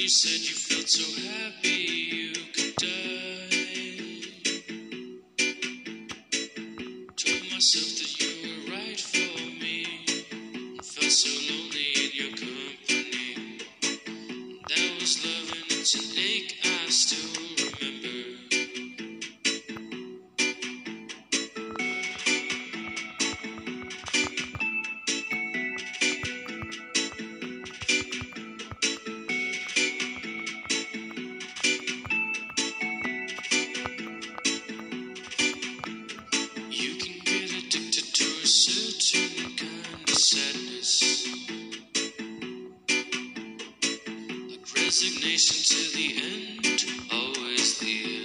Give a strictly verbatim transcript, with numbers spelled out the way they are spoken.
you said you felt so happy you could die. Told myself that you were right for me. Felt so lonely in your company. That was love and it's an ache I still remember. You can get addicted to a certain kind of sadness, like resignation to the end, always the